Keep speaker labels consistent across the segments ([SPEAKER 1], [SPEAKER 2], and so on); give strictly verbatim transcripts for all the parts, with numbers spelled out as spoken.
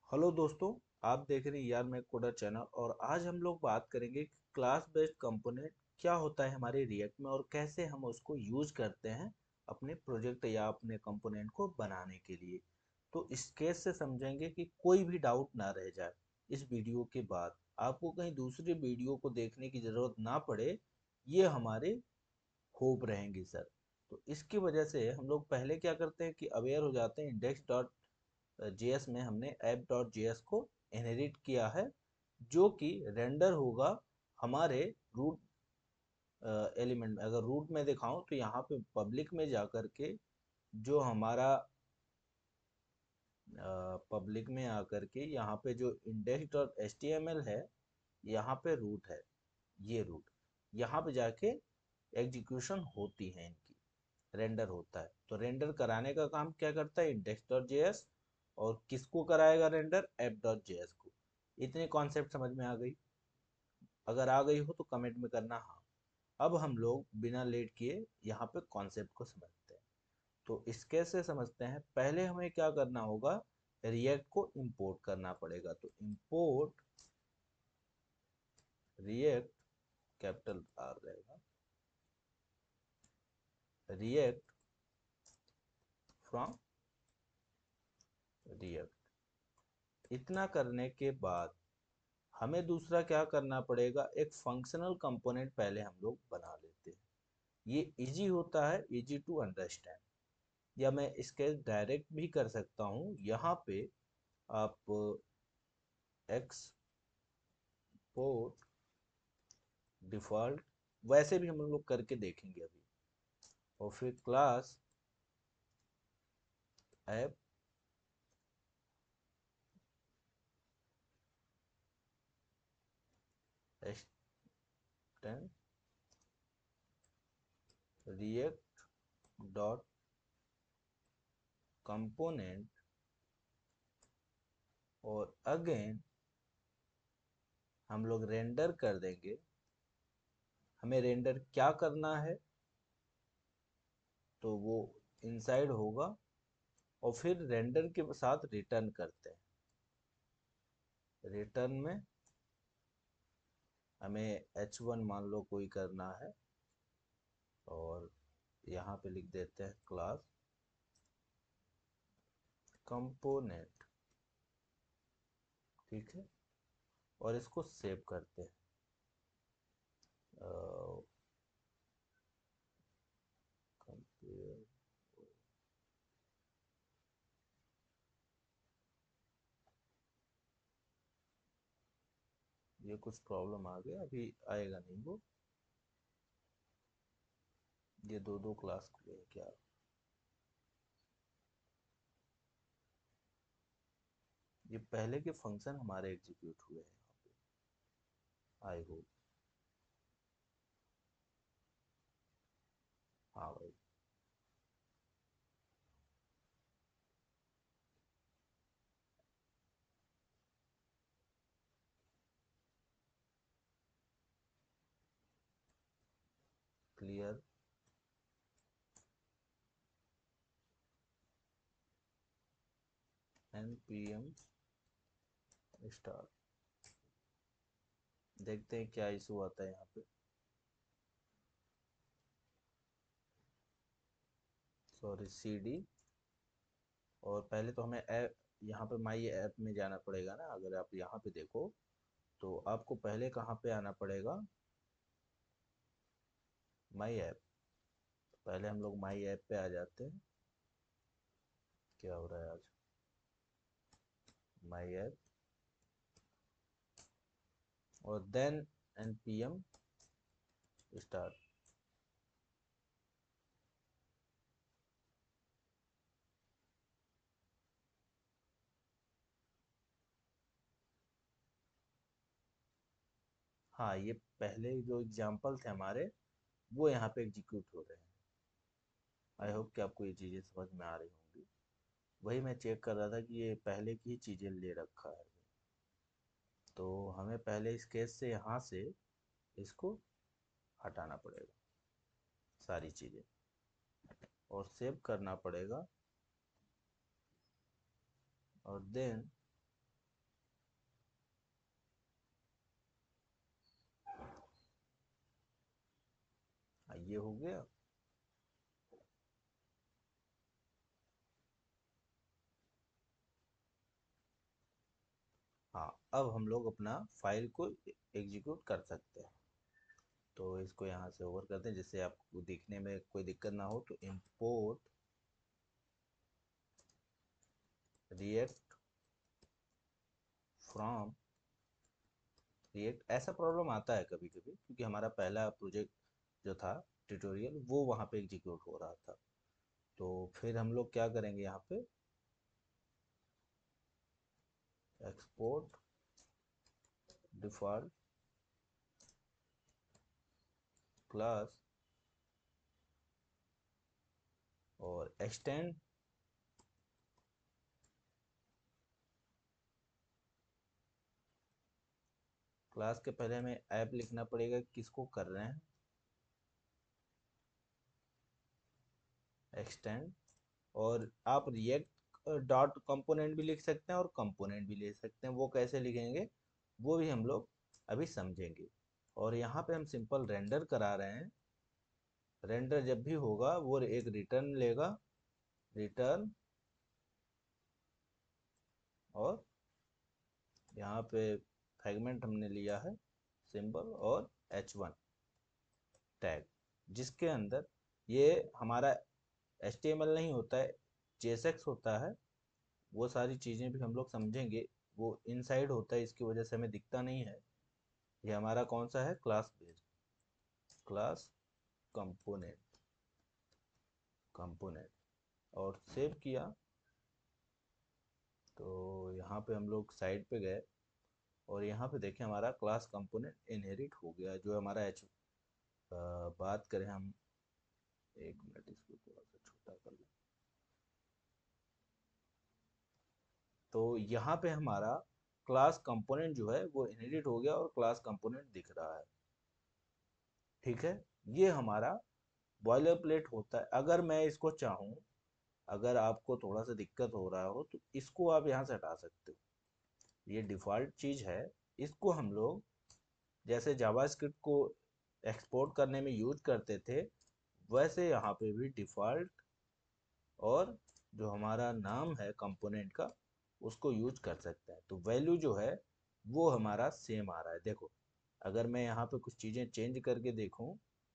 [SPEAKER 1] Hello दोस्तों। आप देख रहे हैं यार मैं कोडर चैनल और आज हम लोग बात करेंगे कि क्लास बेस्ड कंपोनेंट क्या होता है हमारे रिएक्ट में और कैसे हम उसको यूज करते हैं अपने प्रोजेक्ट या अपने कंपोनेंट को बनाने के लिए। तो इस केस से समझेंगे कि कोई भी डाउट ना रह जाए। इस वीडियो के बाद आपको कहीं दूसरी वीडियो को देखने की ज़रूरत ना पड़े, ये हमारे होप रहेंगे सर। तो इसकी वजह से हम लोग पहले क्या करते हैं कि अवेयर हो जाते हैं इंडेक्स डॉट जेएस में हमने ऐप डॉट जेएस को इनहेरिट किया है, जो कि रेंडर होगा हमारे रूट एलिमेंट में। अगर रूट में दिखाऊं तो यहाँ पे पब्लिक में जा कर के जो हमारा पब्लिक में आकर के यहाँ पे जो index dot H T M L है, यहाँ पे रूट है। ये रूट यहाँ पे जाके एग्जीक्यूशन होती है, इनकी रेंडर होता है। तो रेंडर कराने का काम क्या करता है इंडेक्स डॉट जेएस, और किसको कराएगा रेंडर, ऐप डॉट जेएस को। इतनी कॉन्सेप्ट समझ में आ गई? अगर आ गई हो तो कमेंट में करना हाँ। अब हम लोग बिना लेट किए यहाँ पे कॉन्सेप्ट को समझते हैं। तो इसके से समझते हैं, पहले हमें क्या करना होगा, रिएक्ट को इंपोर्ट करना पड़ेगा। तो इंपोर्ट रिएक्ट, कैपिटल आर रहेगा, रिएक्ट फ्रॉम रिएक्ट। इतना करने के बाद हमें दूसरा क्या करना पड़ेगा, एक फंक्शनल कंपोनेंट पहले हम लोग बना लेते हैं। ये इजी होता है, इजी टू अंडरस्टैंड। या मैं इसके डायरेक्ट भी कर सकता हूँ। यहाँ पे आप एक्सपोर्ट डिफॉल्ट, वैसे भी हम लोग करके देखेंगे अभी। और फिर class app extend React dot component, और अगेन हम लोग रेंडर कर देंगे। हमें रेंडर क्या करना है, तो वो इनसाइड होगा, और फिर रेंडर के साथ रिटर्न करते हैं। रिटर्न में हमें एच वन मान लो कोई करना है, और यहाँ पे लिख देते हैं क्लास कंपोनेंट। ठीक है, और इसको सेव करते हैं। कंपेयर, ये कुछ प्रॉब्लम आ गया, अभी आएगा नहीं वो। ये दो दो क्लास खुले हैं क्या? ये पहले के फंक्शन हमारे एग्जीक्यूट हुए हैं यहाँ पे, आई होप। हाँ भाई, क्लियर npm स्टार। देखते हैं क्या इशू आता है यहाँ पे। Sorry, cd। और पहले तो हमें ऐप, यहाँ पे माई ऐप में जाना पड़ेगा ना। अगर आप यहाँ पे देखो तो आपको पहले कहाँ पे आना पड़ेगा, माई ऐप। पहले हम लोग माई ऐप पे आ जाते हैं। क्या हो रहा है आज, माई ऐप, और देन npm स्टार्ट। हाँ, ये पहले जो एग्जाम्पल थे हमारे, वो यहाँ पे एग्जीक्यूट हो रहे हैं। आई होप कि आपको ये चीज़ें समझ में आ रही होंगी। वही मैं चेक कर रहा था कि ये पहले की ही चीज़ें ले रखा है। तो हमें पहले इस केस से यहाँ से इसको हटाना पड़ेगा सारी चीज़ें, और सेव करना पड़ेगा, और देन ये हो गया। हाँ, अब हम लोग अपना फाइल को एग्जीक्यूट कर सकते हैं। तो इसको यहाँ से ओवर करते हैं जिससे आपको दिखने में कोई दिक्कत ना हो। तो इंपोर्ट रिएक्ट फ्रॉम रिएक्ट। ऐसा प्रॉब्लम आता है कभी कभी क्योंकि हमारा पहला प्रोजेक्ट जो था ट्यूटोरियल वो वहाँ पे एग्जीक्यूट हो रहा था। तो फिर हम लोग क्या करेंगे, यहाँ पे एक्सपोर्ट डिफॉल्ट क्लास और एक्सटेंड क्लास के पहले हमें ऐप लिखना पड़ेगा, किसको कर रहे हैं, एक्सटेंड। और आप रिएक्ट डॉट कंपोनेंट भी लिख सकते हैं और कंपोनेंट भी ले सकते हैं। वो कैसे लिखेंगे वो भी हम लोग अभी समझेंगे। और यहाँ पे हम सिंपल रेंडर करा रहे हैं। रेंडर जब भी होगा वो एक रिटर्न लेगा, रिटर्न, और यहाँ पे फ्रेगमेंट हमने लिया है सिंबल और एच वन टैग, जिसके अंदर ये हमारा एच टी एम एल नहीं होता है, जे एस एक्स होता है। वो सारी चीज़ें भी हम लोग समझेंगे। वो इनसाइड होता है, इसकी वजह से हमें दिखता नहीं है। ये हमारा कौन सा है, class based, class component, component. और सेव किया। तो यहाँ पे हम लोग साइड पे गए और यहाँ पे देखें हमारा क्लास कंपोनेंट इनहेरिट हो गया। जो हमारा एच बात करें हम, एक मिनट इसको थोड़ा सा छोटा कर लें। तो यहाँ पे हमारा क्लास कंपोनेंट जो है वो इनहेरिट हो गया और क्लास कंपोनेंट दिख रहा है। ठीक है, ये हमारा बॉयलर प्लेट होता है। अगर मैं इसको चाहूँ, अगर आपको थोड़ा सा दिक्कत हो रहा हो तो इसको आप यहाँ से हटा सकते हो। ये डिफ़ॉल्ट चीज़ है। इसको हम लोग जैसे जावास्क्रिप्ट को एक्सपोर्ट करने में यूज करते थे, वैसे यहाँ पे भी डिफ़ॉल्ट और जो हमारा नाम है कंपोनेंट का उसको यूज कर सकते हैं। तो वैल्यू जो है वो हमारा सेम आ रहा है। देखो, अगर मैं यहाँ पे कुछ चीज़ें चेंज करके देखूँ,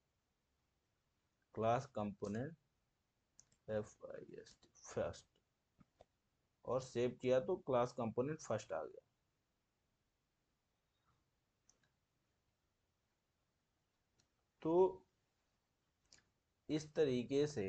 [SPEAKER 1] class component F I S T first, और सेव किया तो क्लास कंपोनेंट फर्स्ट आ गया। तो इस तरीके से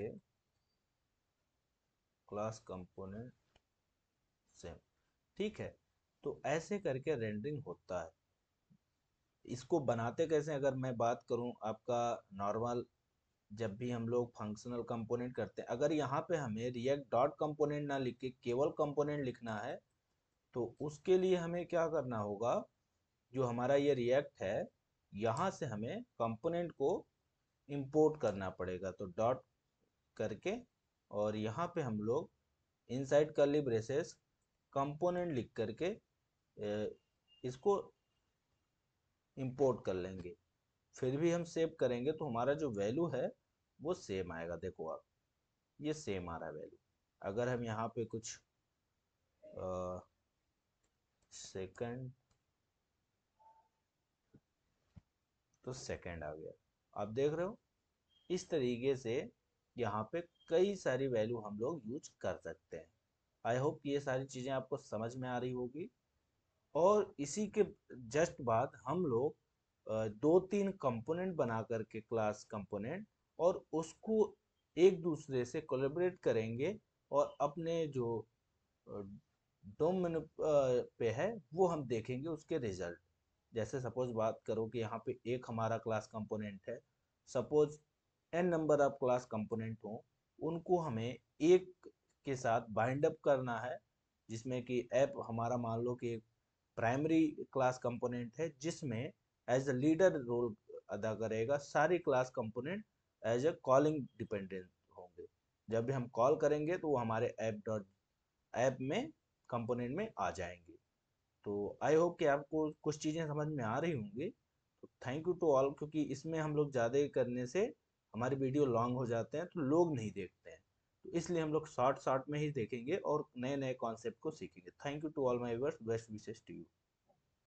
[SPEAKER 1] क्लास कंपोनेंट सेम, ठीक है। तो ऐसे करके रेंडरिंग होता है। इसको बनाते कैसे, अगर मैं बात करूं आपका नॉर्मल, जब भी हम लोग फंक्शनल कंपोनेंट करते हैं, अगर यहाँ पे हमें रिएक्ट डॉट कंपोनेंट ना लिख के केवल कंपोनेंट लिखना है तो उसके लिए हमें क्या करना होगा, जो हमारा ये रिएक्ट है यहाँ से हमें कंपोनेंट को इंपोर्ट करना पड़ेगा। तो डॉट करके और यहाँ पे हम लोग इनसाइड कर्ली ब्रेसेस कंपोनेंट लिख करके इसको इंपोर्ट कर लेंगे। फिर भी हम सेव करेंगे तो हमारा जो वैल्यू है वो सेम आएगा। देखो आप, ये सेम आ रहा है वैल्यू। अगर हम यहाँ पे कुछ सेकंड, तो सेकंड आ गया। आप देख रहे हो, इस तरीके से यहाँ पे कई सारी वैल्यू हम लोग यूज कर सकते हैं। आई होप ये सारी चीज़ें आपको समझ में आ रही होगी। और इसी के जस्ट बाद हम लोग अ, दो तीन कंपोनेंट बना करके क्लास कंपोनेंट, और उसको एक दूसरे से कोलैबोरेट करेंगे और अपने जो डोमेन पे है वो हम देखेंगे उसके रिजल्ट। जैसे सपोज बात करो कि यहाँ पे एक हमारा क्लास कंपोनेंट है, suppose N number of class component हो, उनको हमें एक के साथ बाइंड अप करना है, जिसमें कि ऐप हमारा मान लो कि एक प्राइमरी क्लास कंपोनेंट है जिसमें एज अ लीडर रोल अदा करेगा। सारी class component as a calling dependent होंगे। जब भी हम कॉल करेंगे तो वो हमारे ऐप डॉट ऐप में कंपोनेंट में आ जाएंगे। तो आई होप कि आपको कुछ चीज़ें समझ में आ रही होंगी। तो थैंक यू टू ऑल, क्योंकि इसमें हम लोग ज़्यादा करने से हमारे वीडियो लॉन्ग हो जाते हैं तो लोग नहीं देखते हैं। तो इसलिए हम लोग शॉर्ट शॉर्ट में ही देखेंगे और नए नए कॉन्सेप्ट को सीखेंगे। Thank you to all my viewers, best wishes to you.